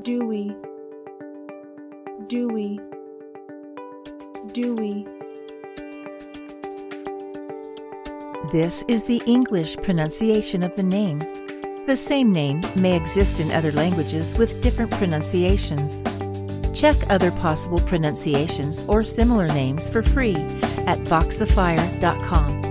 Dewey, Dewey, Dewey. This is the English pronunciation of the name. The same name may exist in other languages with different pronunciations. Check other possible pronunciations or similar names for free at voxifier.com.